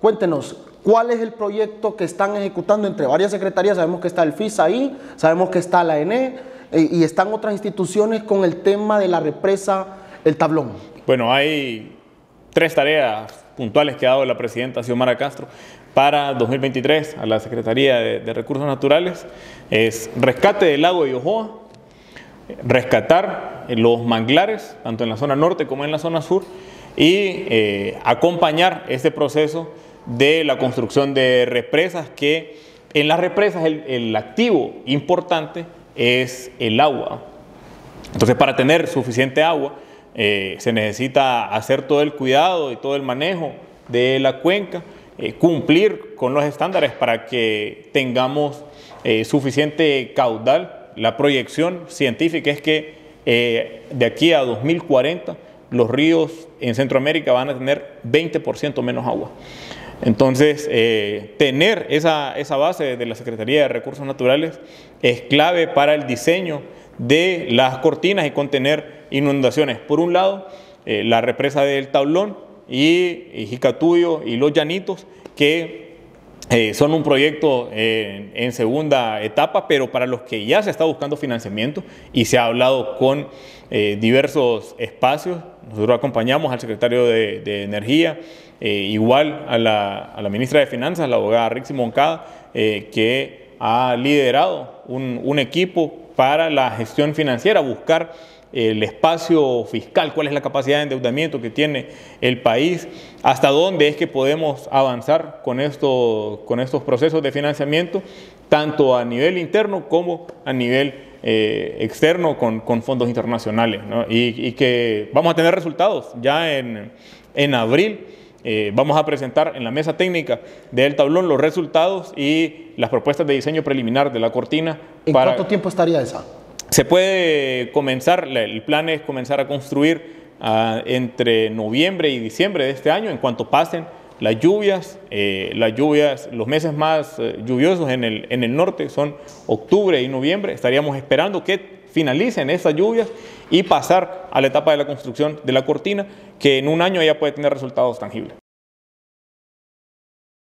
Cuéntenos, ¿cuál es el proyecto que están ejecutando entre varias secretarías? Sabemos que está el FIS ahí, sabemos que está la ENE y están otras instituciones con el tema de la represa El Tablón. Bueno, hay 3 tareas puntuales que ha dado la presidenta Xiomara Castro para 2023 a la Secretaría de Recursos Naturales. Es rescate del lago de Yohoa, rescatar los manglares, tanto en la zona norte como en la zona sur, y acompañar este proceso de la construcción de represas, que en las represas el activo importante es el agua. Entonces, para tener suficiente agua se necesita hacer todo el cuidado y todo el manejo de la cuenca, cumplir con los estándares para que tengamos suficiente caudal. La proyección científica es que de aquí a 2040 los ríos en Centroamérica van a tener 20% menos agua. Entonces, tener esa base de la Secretaría de Recursos Naturales es clave para el diseño de las cortinas y contener inundaciones. Por un lado, la represa del Tablón y Jicatuyo y Los Llanitos, que son un proyecto en segunda etapa, pero para los que ya se está buscando financiamiento y se ha hablado con diversos espacios. Nosotros acompañamos al secretario de Energía, igual a la ministra de Finanzas, la abogada Rixi Moncada, que ha liderado un equipo para la gestión financiera, buscar el espacio fiscal, cuál es la capacidad de endeudamiento que tiene el país, hasta dónde es que podemos avanzar con estos procesos de financiamiento, tanto a nivel interno como a nivel externo con fondos internacionales, ¿no? Y que vamos a tener resultados ya en abril. Vamos a presentar en la mesa técnica del Tablón los resultados y las propuestas de diseño preliminar de la cortina. ¿En cuánto tiempo estaría esa? Se puede comenzar, el plan es comenzar a construir entre noviembre y diciembre de este año, en cuanto pasen las lluvias. Los meses más lluviosos en el norte son octubre y noviembre. Estaríamos esperando que finalicen estas lluvias y pasar a la etapa de la construcción de la cortina, que en un año ya puede tener resultados tangibles.